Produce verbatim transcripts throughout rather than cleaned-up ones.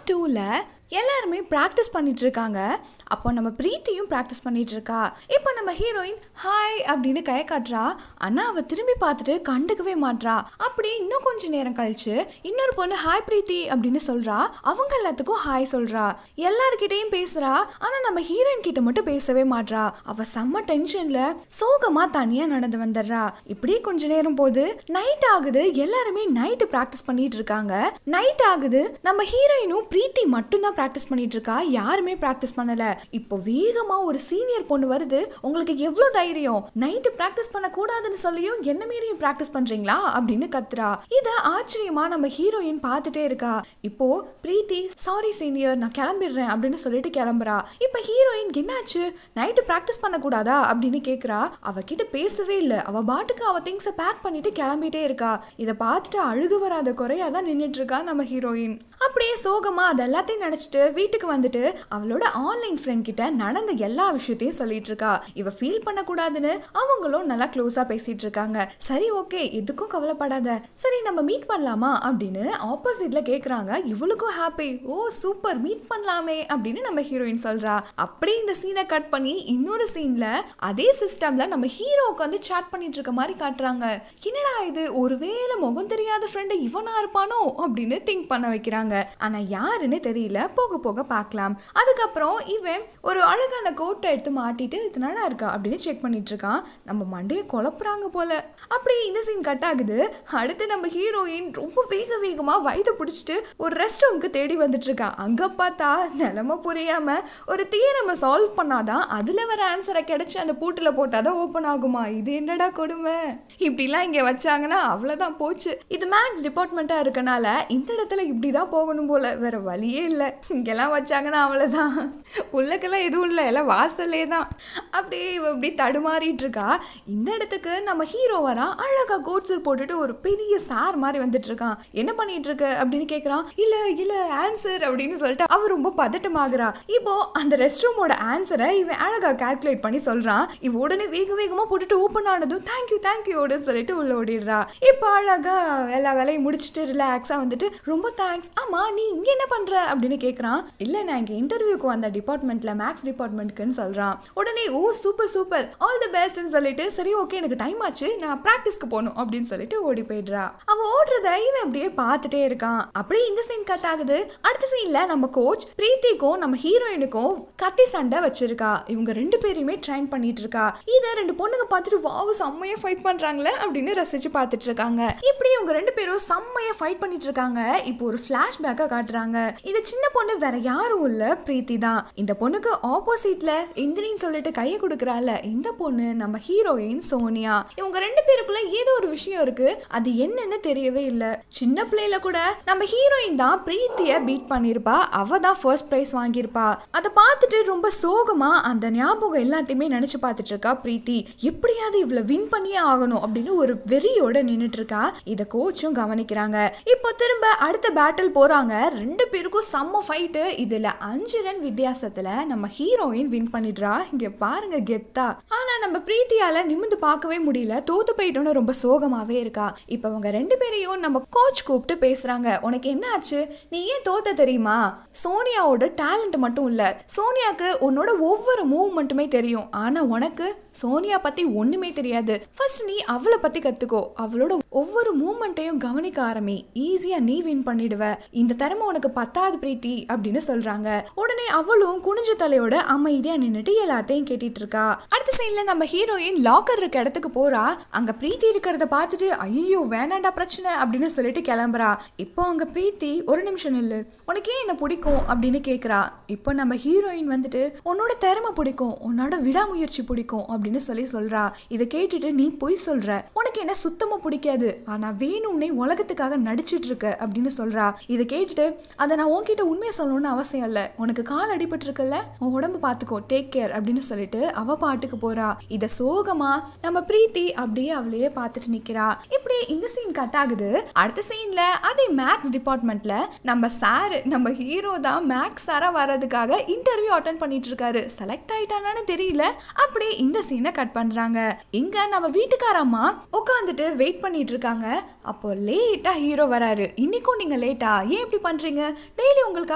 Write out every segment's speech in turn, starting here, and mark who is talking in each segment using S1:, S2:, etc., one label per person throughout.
S1: டூல எல்லாருமே ப்ராக்டிஸ் பண்ணிட்டு இருக்காங்க. அப்போ நம்ம பிரீத்தியும் ப்ராக்டிஸ் பண்ணிட்டு இருக்கா. இப்போ நம்ம ஹீரோயின் ஹாய் அப்படின்னு கை காட்டுறா. ஆனா அவ திரும்பி பார்த்துட்டு கண்டுக்கவே மாட்றா. அப்படி இன்னும் கொஞ்ச நேரம் கழிச்சு இன்னொரு பொண்ணு ஹாய் பிரீத்தி அப்படின்னு சொல்றா. அவங்க எல்லாத்துக்கும் ஹாய் சொல்றா. எல்லார்கிட்டையும் பேசுறா. ஆனா நம்ம ஹீரோயின் கிட்ட மட்டும் பேசவே மாட்றா. அவ செம்ம டென்ஷன்ல சோகமா தனியா நடந்து வந்துடுறா. இப்படி கொஞ்ச நேரம் போது நைட் ஆகுது. எல்லாருமே நைட்டு ப்ராக்டிஸ் பண்ணிட்டு இருக்காங்க. நைட் ஆகுது. நம்ம ஹீரோயினும் பிரீத்தி மட்டும்தான் ப்ராக்டிஸ் பண்ணிட்டு இருக்கா. யாருமே ப்ராக்டிஸ் பண்ணல. இப்போ வேகமா ஒரு சீனியர் பொண்ணு வருது. உங்களுக்கு எவ்வளவு தைரியம், நைட்டு ப்ராக்டிஸ் பண்ண கூடாதுன்னு சொல்லியும் என்ன மீறியும் ப்ராக்டிஸ் பண்றீங்களா அப்படின்னு கத்துறா. இத ஆச்சரியமா நம்ம ஹீரோயின் பார்த்துட்டே இருக்கா. இப்போ பிரீத்தி சாரி சீனியர் நான் கிளம்பிடுறேன் அப்படின்னு சொல்லிட்டு கிளம்புறா. இப்ப ஹீரோயின் என்னாச்சு, நைட்டு ப்ராக்டிஸ் பண்ண கூடாதா அப்படின்னு கேக்குறா. அவகிட்ட பேசவே இல்லை. அவ பாட்டுக்கு அவ திங்ஸை பேக் பண்ணிட்டு கிளம்பிட்டே இருக்கா. இதை பார்த்துட்டு அழுகு வராத குறையாதான் நின்றுட்டு இருக்கா நம்ம ஹீரோயின். அப்படியே சோகமா அது எல்லாத்தையும் நினைச்சிட்டு வீட்டுக்கு வந்துட்டு அவளோட ஆன்லைன் ஃப்ரெண்ட் கிட்ட நடந்த எல்லா விஷயத்தையும் சொல்லிட்டு இருக்கா. இவ ஃபீல் பண்ண கூடாதுன்னு அவங்களும் நல்லா க்ளோஸா பேசிட்டு இருக்காங்க. சரி ஓகே எதுக்கும் கவலைப்படாத, சரி நம்ம மீட் பண்ணலாமா அப்படின்னு ஆப்போசிட்ல கேக்குறாங்க. இவளுக்கும் ஹாப்பி. ஓ சூப்பர் மீட் பண்ணலாமே அப்படின்னு நம்ம ஹீரோயின் சொல்றா. அப்படியே இந்த சீனை கட் பண்ணி இன்னொரு சீன்ல அதே சிஸ்டம்ல நம்ம ஹீரோ உட்காந்து சாட் பண்ணிட்டு இருக்க மாதிரி காட்டுறாங்க. என்னடா இது, ஒருவேளை முகம் தெரியாத ஃப்ரெண்ட் இவனா இருப்பானோ அப்படின்னு திங்க் பண்ண வைக்கிறாங்க. ஆனா யாருன்னு தெரியல. போக போக பார்க்கலாம். அதுக்கப்புறம் இவன் ஒரு அழகான கோட்டை எடுத்து மாட்டிட்டு இது நல்லா இருக்கா அப்படின்னு செக் பண்ணிட்டு இருக்கான். நம்ம மண்டையை குழப்புறாங்க போல. அப்படி இந்த சீன் கட் ஆகுது. அடுத்து நம்ம ஹீரோயின் ரொம்ப வேக வேகமா வயதை பிடிச்சிட்டு ஒரு ரெஸ்ட் ரூமுக்கு தேடி வந்துட்டு இருக்கா. அங்க பார்த்தா நிலைமை புரியாம ஒரு தியரமை சால்வ் பண்ணாதான் அதுல வர ஆன்சரை கிடைச்சு அந்த பூட்டுல போட்டாதான் ஓபன் ஆகுமா. இது என்னடா கொடுமை, இப்படிலாம் இங்க வச்சாங்கன்னா அவ்வளவுதான் போச்சு. இது மேக்ஸ் டிபார்ட்மெண்டா இருக்கனால இந்த இடத்துல இப்படிதான் போகணும் போல, வேற வழியே இல்லை. இங்கெல்லாம் வச்சாங்கன்னா அவ்வளவுதான், உள்ளக்கெல்லாம் எதுவும் இல்லை, எல்லாம் வாசல்லே தான். அப்படியே இவ இப்படி தடுமாறிட்டு இருக்கா. இந்த இடத்துக்கு நம்ம ஹீரோ வரா. அழகா கோட் சூட் போட்டுட்டு ஒரு பெரிய சார் மாதிரி வந்துட்டு இருக்கான். என்ன பண்ணிட்டு இருக்க அப்படின்னு கேக்குறான். இல்ல இல்ல ஆன்சர் அப்படின்னு சொல்லிட்டு அவ ரொம்ப பதட்டமாகறா. இப்போ அந்த ரெஸ்ட் ரூமோட ஆன்சரை இவன் அழகா கால்குலேட் பண்ணி சொல்றான். இவ உடனே வேக வேகமா போட்டுட்டு ஓப்பன் ஆனதும் தேங்க்யூ தேங்க்யூ சொல்லிட்டு உள்ள ஓடிடுறா. இப்போ அழகா எல்லா வேலையும் முடிச்சுட்டு ரிலாக்ஸா வந்துட்டு ரொம்ப தேங்க்ஸ். ஆமா நீ இங்க என்ன பண்ற அப்படின்னு கேக்குறான். இல்ல நான் இங்க இன்டர்வியூக்கு வந்த டிபார்ட்மெண்ட்ல மேக்ஸ் டிபார்ட்மெண்ட்க்குன்னு சொல்றான். உடனே oh super super all the பெஸ்ட்னு சொல்லிட்டு சரி ஓகே எனக்கு டைம் ஆச்சு நான் பிராக்டிஸ்க்கு போகணும் அப்படின்னு சொல்லிட்டு ஓடி போயிடுறா. அவ ஓடுறத இவன் அப்படியே பார்த்துட்டே இருக்கான். அப்படியே இந்த சீன் கட் ஆகுது. அடுத்த சீன்ல நம்ம கோச் பிரீத்திக்கும் நம்ம ஹீரோயினுக்கும் கட்டி சண்டை வச்சிருக்கா. இவங்க ரெண்டு பேரையுமே ட்ரைன் பண்ணிட்டு இருக்கா. இதை ரெண்டு பொண்ணுங்க பார்த்துட்டு வாவ் செம்மையா ஃபைட் பண்றாங்களே அப்படின்னு ரசிச்சு பார்த்துட்டு இருக்காங்க. இப்படி இவங்க ரெண்டு பேரும் செம்மையா ஃபைட் பண்ணிட்டு இருக்காங்க. இப்போ ஒரு பிளாஷ்பேக்கா காட்டுறாங்க. இது சின்ன பொண்ணு வேற யாரும் இல்ல பிரீத்தி தான். இந்த பொண்ணுக்கு ஆப்போசிட்ல இந்திரின்னு சொல்லிட்டு கையை கொடுக்கறால இந்த பொண்ணு நம்ம ஹீரோயின் சோனியா. இவங்க ரெண்டு பேருக்குள்ள ஏதோ ஒரு விஷயம் இருக்கு. அது என்னன்னு தெரியவே இல்ல. சின்ன பிள்ளையில கூட நம்ம ஹீரோயின் தான் பிரீத்திய பீட் பண்ணிருப்பா. அவ தான் ஃபர்ஸ்ட் பிரைஸ் வாங்கியிருப்பா. அதை பார்த்துட்டு ரொம்ப சோகமா அந்த ஞாபகம் எல்லாத்தையுமே நினைச்சு பார்த்துட்டு இருக்கா பிரீத்தி. எப்படியாவது இவ்வளவு வின் பண்ணியே ஆகணும் அப்படின்னு ஒரு வெறியோட நின்னுட்டு இருக்கா. இத கோச்சும் கவனிக்கிறாங்க. இப்போ திரும்ப அடுத்த பேட்டில் போறாங்க. ரெண்டு பேருக்கும் செம்ம ஃபைட்டு. இதுல அஞ்சு ரன் வித்தியாசத்துல நம்ம ஹீரோயின் வின் பண்ணிடுறா. இங்க பாருங்க கெத்தா. ஆனா நம்ம பிரீத்தியால நிமிந்து பார்க்கவே முடியல. தோத்து போயிட்டோன்னு ரொம்ப சோகமாவே இருக்கா. இப்ப அவங்க ரெண்டு பேரையும் நம்ம கோச் கூப்பிட்டு பேசுறாங்க. உனக்கு என்ன ஆச்சு, நீ ஏன் தோத்த தெரியுமா? சோனியாவோட டேலண்ட் மட்டும் இல்ல, சோனியாக்கு உன்னோட ஒவ்வொரு மூவ்மெண்ட்டுமே தெரியும். ஆனா உனக்கு சோனியா பத்தி ஒண்ணுமே தெரியாது. ஃபர்ஸ்ட் நீ அவளை பத்தி கத்துக்கோ. அவளோட ஒவ்வொரு மூவ்மெண்ட்டையும் கவனிக்க ஆரம்பி. ஈஸியா நீ வின் பண்ணிடுவ. இந்த திறமை உனக்கு பத்தாது பிரீத்தி அப்படின்னு சொல்றாங்க. உடனே அவளும் குனிஞ்ச தலையோட அமைதியா நின்னுட்டு எல்லாத்தையும் கேட்டுட்டு இருக்கா. அடுத்த சீன்ல நம்ம ஹீரோயின் லாக்கர் இருக்க இடத்துக்கு போறா. அங்க பிரீத்தி இருக்கிறத பார்த்துட்டு ஐயோ வேணாண்டா பிரச்சனை அப்படின்னு சொல்லிட்டு கிளம்புறா. இப்போ அங்க பிரீத்தி ஒரு நிமிஷம் இல்ல, உனக்கு ஏன் என்ன பிடிக்கும் அப்படின்னு கேக்குறா. இப்போ நம்ம ஹீரோயின் வந்துட்டு உன்னோட திறமை பிடிக்கும், உன்னோட விடாமுயற்சி பிடிக்கும் அப்படின்னு சொல்லி சொல்றா. இதை கேட்டுட்டு நீ பொய் சொல்ற, உனக்கு என்ன சுத்தமா பிடிக்காது, ஆனா வேணும்னே உலகத்துக்காக நடிச்சிட்டு இருக்க அப்படின்னு சொல்றா. இதை கேட்டுட்டு அதை நான் உன்கிட்ட உண்மையை சொல்லணும்னு அவசியம் இல்ல, உனக்கு கால் அடிபட்டு இருக்குல்ல, உன் உடம்பு பாத்துக்கோ, டேக் கேர் அப்படின்னு சொல்லிட்டு அவ பாட்டுக்கு போறா. இத சோகமா நம்ம பிரீத்தி அப்படியே அவளையே பார்த்துட்டு நிக்கிறா. இப்படி இந்த சீன் கட் ஆகுது. அடுத்த சீன்ல அதே மேக்ஸ் டிபார்ட்மெண்ட்ல நம்ம சார் நம்ம ஹீரோ தான் மேக்ஸ் சாரா வர்றதுக்காக இன்டர்வியூ அட்டென்ட் பண்ணிட்டு இருக்காரு. செலக்ட் ஆயிட்டானான்னு தெரியல. அப்படி இந்த சீனை கட் பண்றாங்க. இங்க நம்ம வீட்டுக்காரம்மா உட்காந்துட்டு வெயிட் பண்ணிட்டு இருக்காங்க. அப்போ லேட்டா ஹீரோ வராரு. இன்னைக்கும் நீங்க லேட்டா ஏன் இப்படி பண்றீங்க, டெய்லி உங்களுக்கு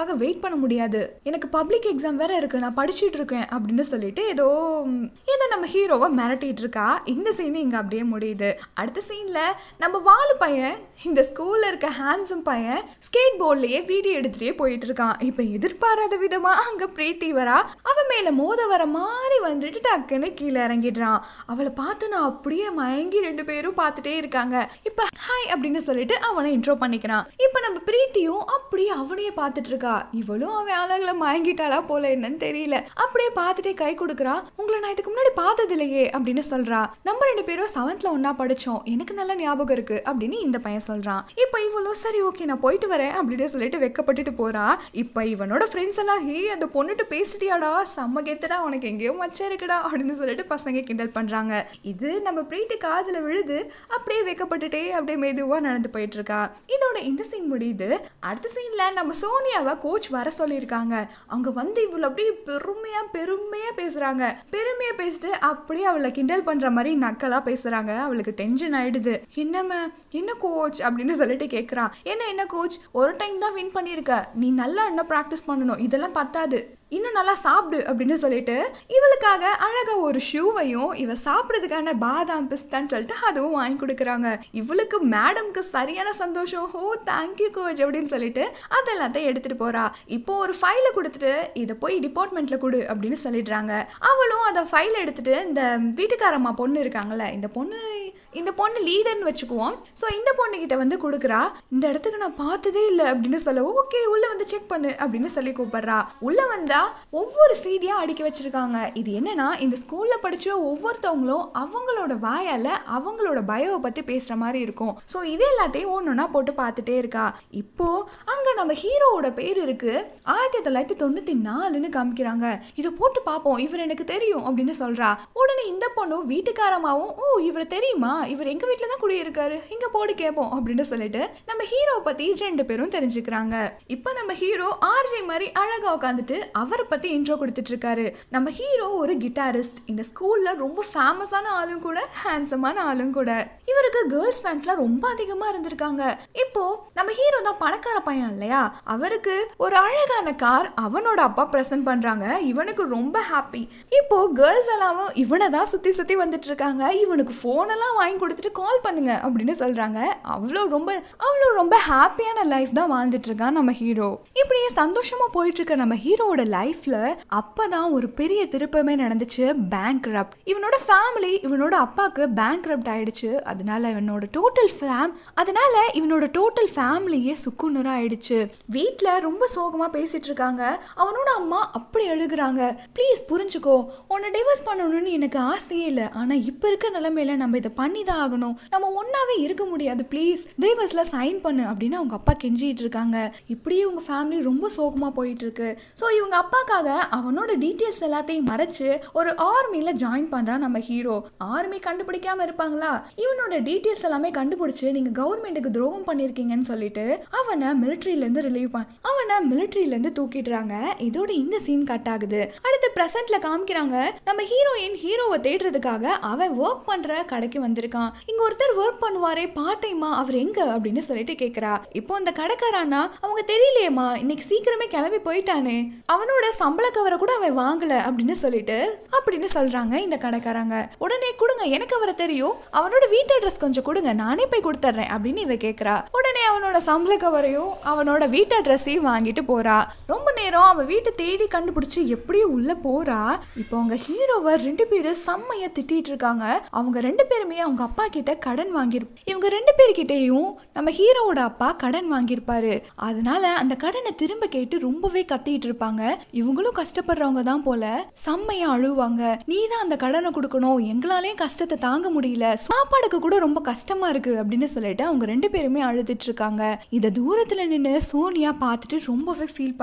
S1: உனக்காக வெயிட் பண்ண முடியாது, எனக்கு பப்ளிக் எக்ஸாம் வேற இருக்கு, நான் படிச்சுட்டு இருக்கேன் அப்படின்னு சொல்லிட்டு ஏதோ ஏதோ நம்ம ஹீரோவை மிரட்டிட்டு இருக்கா. இந்த சீன் இங்க அப்படியே முடியுது. அடுத்த சீன்ல நம்ம வாலு பையன் இந்த ஸ்கூல்ல இருக்க ஹேண்ட்ஸம் பையன் ஸ்கேட் போர்ட்லயே வீடியோ எடுத்துட்டே போயிட்டு இருக்கான். இப்ப எதிர்பாராத விதமா அங்க பிரீத்தி வரா. அவன் மேல மோத வர மாதிரி வந்துட்டு டக்குன்னு கீழே இறங்கிடுறான். அவளை பார்த்து நான் அப்படியே மயங்கி ரெண்டு பேரும் பார்த்துட்டே இருக்காங்க. இப்ப ஹாய் அப்படின்னு சொல்லிட்டு அவனை இன்ட்ரோ பண்ணிக்கிறான். இப்ப நம்ம பிரீத்தியும் அப்படியே அவனையே பார்த்துட்டு இருக்கா. இவளும் அவன் அழகுல மயங்கிட்டாளா போல என்னன்னு தெரியல. அப்படியே பார்த்துட்டே கை கொடுக்குறா. உங்களை நான் இதுக்கு முன்னாடி பார்த்தது இல்லையே அப்படின்னு சொல்றா. நம்ம ரெண்டு பேரும் செவன்த்ல ஒன்னா படிச்சோம், எனக்கு நல்ல ஞாபகம் இருக்கு அப்படின்னு இந்த பையன் சொல்றான். இப்ப இவளும் சரி ஓகே நான் போயிட்டு வரேன் அப்படின்னு சொல்லிட்டு வெக்கப்பட்டுட்டு போறா. இப்ப இவனோட ஃப்ரெண்ட்ஸ் எல்லாம் ஹே அந்த பொண்ணுட்டு பேசிட்டியாடா, செம்ம கெத்துடா, உனக்கு எங்கேயோ மச்சம் இருக்குடா அப்படின்னு சொல்லிட்டு பசங்க கிண்டல் பண்றாங்க. இது நம்ம பிரீத்தி காதுல விழுது. அப்படியே வெக்கப்பட்டுட்டே அப்படியே மெதுவா நடந்து போயிட்டு இருக்கா. இதோட இந்த சீன் முடியுது. அடுத்த சீன்ல நம்ம சோனியாவை கோச் வர சொல்லியிருக்காங்க. அவங்க வந்து இவ்வளவு அப்படியே பெருமையா பெருமையா பேசுறாங்க. பெருமையா பேசிட்டு அப்படியே அவளை கிண்டல் பண்ற மாதிரி நக்கலா பேசுறாங்க. அவளுக்கு டென்ஷன் ஆயிடுது. என்னமே என்ன கோச் அப்படின்னு சொல்லிட்டு கேட்குறா. என்ன என்ன கோச், ஒரு டைம் தான் வின் பண்ணியிருக்க, நீ நல்லா என்ன ப்ராக்டிஸ் பண்ணணும், இதெல்லாம் பத்தாது, இன்னும் நல்லா சாப்பிடு அப்படின்னு சொல்லிட்டு இவளுக்காக அழகா ஒரு ஷூவையும் இவ சாப்பிட்றதுக்கான பாதாம் பிஸ்தான்னு சொல்லிட்டு அதுவும் வாங்கி கொடுக்குறாங்க. இவளுக்கு மேடம்க்கு சரியான சந்தோஷம். ஹோ தேங்க்யூ கோச் அப்படின்னு சொல்லிட்டு அதெல்லாத்தையும் எடுத்துட்டு போறா. இப்போ ஒரு ஃபைலை கொடுத்துட்டு இதை போய் டிபார்ட்மெண்ட்ல கொடு அப்படின்னு சொல்லிடுறாங்க. அவளும் அதை ஃபைல் எடுத்துட்டு இந்த வீட்டுக்காரம்மா பொண்ணு இருக்காங்கல்ல, இந்த பொண்ணு இந்த பொண்ணு லீடர்னு வச்சுக்குவோம். ஸோ இந்த பொண்ணுகிட்ட வந்து கொடுக்குறா. இந்த இடத்துக்கு நான் பார்த்ததே இல்லை அப்படின்னு சொல்ல ஓகே உள்ள வந்து செக் பண்ணு அப்படின்னு சொல்லி கூப்பிடுறா. உள்ள வந்தா ஒவ்வொரு சீடியா அடுக்கி வச்சிருக்காங்க. இது என்னன்னா இந்த ஸ்கூல்ல படிச்ச ஒவ்வொருத்தவங்களும் அவங்களோட வாயால அவங்களோட பயோவை பத்தி பேசுற மாதிரி இருக்கும். ஸோ இது எல்லாத்தையும் ஒன்னொன்னா போட்டு பார்த்துட்டே இருக்கா. இப்போ அங்க நம்ம ஹீரோவோட பேர் இருக்கு, ஆயிரத்தி தொள்ளாயிரத்தி தொண்ணூத்தி நாலுன்னு காமிக்கிறாங்க. இதை போட்டு பார்ப்போம், இவர் எனக்கு தெரியும் அப்படின்னு சொல்றா. உடனே இந்த பொண்ணு வீட்டுக்காரமாவும் ஓ இவர் தெரியுமா, இவர் எங்க வீட்டுல தான் குடியிருக்காரு, இங்க போடு கேட்போம் அப்படின்னு சொல்லிட்டு நம்ம ஹீரோ பத்தி ரெண்டு பேரும் தெரிஞ்சுக்கிறாங்க. இப்போ நம்ம ஹீரோ ஆர்ஜி மாதிரி அழகா உட்காந்துட்டு அவரை பத்தி இன்ட்ரோ கொடுத்துட்டு இருக்காரு. நம்ம ஹீரோ ஒரு கிட்டாரிஸ்ட், இந்த ஸ்கூல்ல ரொம்ப ஃபேமஸான ஆளும் கூட ஹேண்ட்ஸமான ஆளும் கூட. இவருக்கு கேர்ள்ஸ் ஃபேன்ஸ்லாம் ரொம்ப அதிகமா இருந்திருக்காங்க. இப்போ நம்ம ஹீரோ தான் பணக்கார பையன் இல்லையா, அவருக்கு ஒரு அழகான கார் அவனோட அப்பா பிரசன்ட் பண்றாங்க. இவனுக்கு ரொம்ப ஹாப்பி. இப்போ கேர்ள்ஸ் எல்லாம் இவனை தான் சுத்தி சுத்தி வந்துட்டு இருக்காங்க. இவனுக்கு போன் எல்லாம் வாங்கி கொடுத்துட்டு கால் பண்ணுங்க அப்படின்னு சொல்றாங்க. அவ்வளோ ரொம்ப அவ்வளோ ரொம்ப ஹாப்பியான லைஃப் தான் வாழ்ந்துட்டு இருக்கான் நம்ம ஹீரோ. இப்படியே சந்தோஷமா போயிட்டு இருக்க நம்ம ஹீரோவோட லைஃப்ல அப்பதான் ஒரு பெரிய திருப்பமே நடந்துச்சு. பேங்க்ரப்ட். இவனோட ஃபேமிலி இவனோட அப்பாக்கு பேங்க்ரப்ட் ஆயிடுச்சு. அதனால இவனோட டோட்டல் ஃபேம் அதனால இவனோட டோட்டல் ஃபேமிலியே சுக்குநூறா ஆயிடுச்சு. வீட்டுல ரொம்ப சோகமா பேசிட்டு இருக்காங்க. அவனோட அம்மா அப்படி எழுதுறாங்க, ப்ளீஸ் புரிஞ்சுக்கோ, உன்னை டிவோர்ஸ் பண்ணணும்னு எனக்கு ஆசையே இல்லை, ஆனா இப்ப இருக்க நிலைமையில நம்ம இதை பண்ணி தான் ஆகணும், நம்ம ஒன்னாவே இருக்க முடியாது, ப்ளீஸ் டிவோர்ஸ்ல சைன் பண்ணு அப்படின்னு அவங்க அப்பா கெஞ்சிட்டு இருக்காங்க. இப்படியே உங்க ஃபேமிலி ரொம்ப சோகமா போயிட்டு இருக்கு. ஸோ இவங்க அப்பாக்காக அவனோட டீட்டெயில்ஸ் எல்லாத்தையும் மறைச்சு ஒரு ஆர்மியில ஜாயின் பண்றான் நம்ம ஹீரோ. ஆர்மி கண்டுபிடிக்காம இருப்பாங்களா, இவனோட டீட்டெயில்ஸ் எல்லாமே கண்டுபிடிச்சு நீங்க கவர்மெண்ட்டுக்கு துரோகம் பண்ணிருக்கீங்கன்னு சொல்லிட்டு அவனை மிலிட்ரியில இருந்து ரிலீவ் பண்ண அவனை மிலிட்ரியில இருந்து தூக்கிடுறாங்க. இதோட இந்த சீன் கட் ஆகுது. அடுத்து பிரசன்ட்ல காமிக்கிறாங்க நம்ம ஹீரோயின் ஹீரோவை தேடுறதுக்காக அவன் ஒர்க் பண்ற கடைக்கு வந்திருக்கான். இங்க ஒருத்தர் ஒர்க் பண்ணுவாரே பார்ட் டைமா, அவர் எங்க அப்படின்னு சொல்லிட்டு கேக்குறா. இப்போ அந்த கடைக்காரானா அவங்க தெரியலையேமா, இன்னைக்கு சீக்கிரமே கிளம்பி போயிட்டானே, அவனோட சம்பள கவரை கூட அவன் வாங்கல அப்படின்னு சொல்லிட்டு அப்படின்னு சொல்றாங்க இந்த கடைக்காரங்க. உடனே கொடுங்க, எனக்கு அவரை தெரியும், அவனோட வீட்டு அட்ரஸ் கொஞ்சம் கொடுங்க, நானே போய் கொடுத்துறேன் அப்படின்னு இவ கேக்குறா. உடனே அவனோட சம்பள கவரையும் அவனோட வீட்டு அட்ரஸையும் வாங்கிட்டு போறா. ரொம்ப நேரம் அவ வீட்டை தேடி கண்டுபிடிச்சு எப்படியும் உள்ள போறா. இப்போ அவங்க ஹீரோவை ரெண்டு பேரும் செம்மையா திட்டிட்டு இருக்காங்க. அவங்க ரெண்டு பேருமே அவங்க அப்பா கிட்ட கடன் வாங்கிருப்பாங்க. இவங்க ரெண்டு பேர்கிட்டையும் நம்ம ஹீரோவோட அப்பா கடன் வாங்கியிருப்பாரு. அதனால அந்த கடனை திரும்ப கேட்டு ரொம்பவே கத்திட்டு இருப்பாங்க. இவங்களும் கஷ்டப்படுறவங்க தான் போல, செம்மையா அழுவாங்க. நீ தான் அந்த கடனை கொடுக்கணும், எங்களாலேயும் கஷ்டத்தை தாங்க முடியல, சாப்பாடுக்கு கூட ரொம்ப கஷ்டமா இருக்கு அப்படின்னு சொல்லிட்டு அவங்க ரெண்டு பேருமே அழுதுட்டு இருக்காங்க. இத தூரத்துல நின்று சோனியா பார்த்துட்டு ரொம்பவே ஃபீல் பண்றா.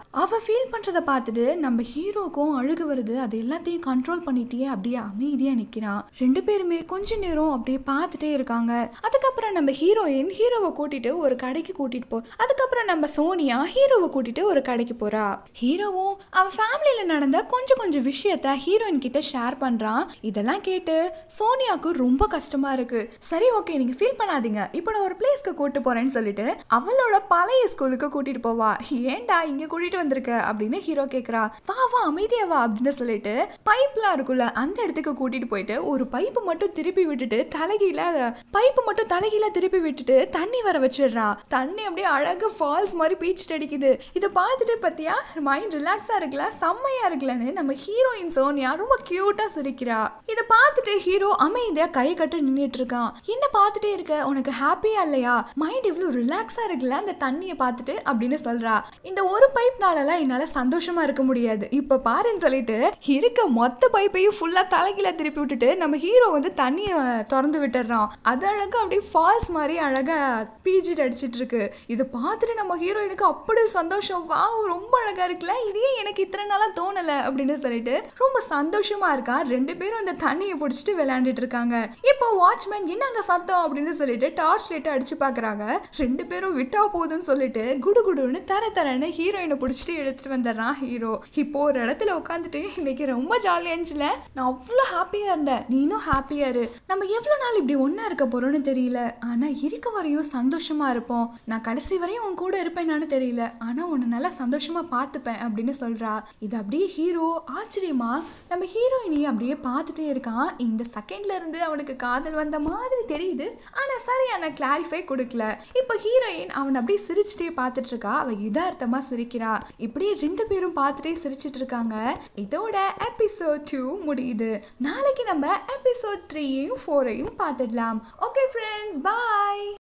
S1: அவ ஃபீல் பண்றத பார்த்துட்டு நம்ம ஹீரோக்கும் அழுகு வருது. அது எல்லாத்தையும் கண்ட்ரோல் பண்ணிட்டே அப்படியே அமைதியா நிக்கிறான். ரெண்டு பேருமே கொஞ்ச நேரம் அப்படியே பார்த்துட்டே இருக்காங்க. அதுக்கப்புறம் நம்ம ஹீரோயின் ஹீரோவை கூட்டிட்டு ஒரு கடைக்கு கூட்டிட்டு போ. அதுக்கப்புறம் நம்ம சோனியா ஹீரோவை கூட்டிட்டு ஒரு கடைக்கு போறா. ஹீரோவும் அவ ஃபேமிலியில நடந்த கொஞ்சம் கொஞ்சம் விஷயத்த ஹீரோயின் கிட்ட ஷேர் பண்றான். இதெல்லாம் கேட்டு சோனியாவுக்கு ரொம்ப கஷ்டமா இருக்கு. சரி ஓகே, நீங்க ஃபீல் பண்ணாதீங்க, இப்போ நான் ஒரு பிளேஸ்க்கு கூட்டு போறேன்னு சொல்லிட்டு அவளோட பழைய ஸ்கூலுக்கு கூட்டிட்டு போவா. ஏன்டா இங்க கூட்டிட்டு வந்திருக்க அப்படின்னு ஹீரோ கேக்குறா. வா வா அமைதியா வா அப்படின்னு சொல்லிட்டு பைப்லாம் இருக்குல்ல அந்த இடத்துக்கு கூட்டிட்டு போயிட்டு ஒரு பைப்பு மட்டும் திருப்பி விட்டுட்டு தலைகீழ பைப்பு மட்டும் தலைகீழ திருப்பி விட்டுட்டு தண்ணி வர வச்சிடுறா. தண்ணி அப்படியே அழகு ஃபால்ஸ் மாதிரி பீச்சிட்டு அடிக்குது. இதை பார்த்துட்டு பத்தியா மைண்ட் ரிலாக்ஸா இருக்குல்ல, செம்மையா இருக்குல்லன்னு நம்ம ஹீரோயின் சோனியா ரொம்ப கியூட்டா சிரிக்கிறா. இதை பார்த்துட்டு ஹீரோ அமைதியா கை கட்டு நின்றுட்டு இருக்கான். என்ன பார்த்துட்டே இருக்க, உனக்கு ஹாப்பியா இல்லையா, மைண்ட் இவ்வளவு ரிலாக்ஸா இருக்குல்ல அந்த தண்ணியை பார்த்துட்டு அப்படின்னு சொல்றா. இந்த ஒரு பைப்னாலலாம் என்னால சந்தோஷமா இருக்க முடியாது, இப்ப பாருன்னு சொல்லிட்டு இருக்க மொத்த பைப்பையும் ஃபுல்லா தலைகீழ திருப்பி விட்டுட்டு நம்ம ஹீரோ வந்து தண்ணிய திறந்து விட்டுறான். அது அழகா அப்படியே ஃபால்ஸ் மாதிரி அழகா பீச்சிட்டு அடிச்சிட்டு இருக்கு. இதை பார்த்துட்டு நம்ம ஹீரோயினுக்கு அப்படி சந்தோஷம். வா ரொம்ப அழகா இருக்குல்ல, இதே எனக்கு இத்தனை நாளா தோணல அப்படின்னு சொல்லிட்டு ரொம்ப சந்தோஷமா இருக்கா. ரெண்டு பேரும் அந்த தண்ணியை பிடிச்சிட்டு விளையாண்டுட்டு இருக்காங்க. இப்போ வாட்ச்மேன் என்னங்க சத்தம் அப்படின்னு சொல்லிட்டு டார்ச் லைட் அடிச்சு பாக்குறாங்க. ரெண்டு பேரும் விட்டா போதுன்னு சொல்லிட்டு குடு குடுன்னு தர தரன்னு ஹீரோயினை பிடிச்சிட்டு எடுத்துட்டு வந்துடுறான் ஹீரோ. இப்போ ஒரு இடத்துல உட்காந்துட்டு இன்னைக்கு ரொம்ப ஜாலியா இருந்துச்சுல, நான் அவ்வளோ ஹாப்பியா இருந்தேன், நீனும் ஹாப்பியா இரு, நம்ம எவ்வளவு நாள் இப்படி ஒன்னா இருக்க போறோம்னு தெரியல, ஆனா இருக்க வரையும் சந்தோஷமா இருப்போம், நான் கடைசி வரையும் உன் கூட இருப்பேன்னு தெரியல, ஆனா உன்னை நல்லா சந்தோஷமா பார்த்துப்பேன் அப்படின்னு சொல்றா. இது அப்படியே ஹீரோ ஆச்சரியமா நம்ம ஹீரோயினி அப்படியே பார்த்துட்டே இருக்கான். இந்த செகண்ட்ல இருந்து அவனுக்கு காதல் வந்த மாதிரி தெரியுது, ஆனா சரியான கிளாரிஃபை கொடுக்கல. இப்போ ஹீரோயின் அவன் அப்படியே சிரிச்சுட்டே பார்த்துட்டு இருக்கா. அவ யதார்த்தமா சிரிக்கிறா. இப்படியே ரெண்டு பேரும் பார்த்துட்டே சிரிச்சிட்டு இருக்காங்க. இதோட எபிசோட் டூ முடியுது. நாளைக்கு நம்ம எபிசோட் த்ரீயையும் ஃபோரையும் பார்த்துடலாம். ஓகே ஃப்ரெண்ட்ஸ், பாய்.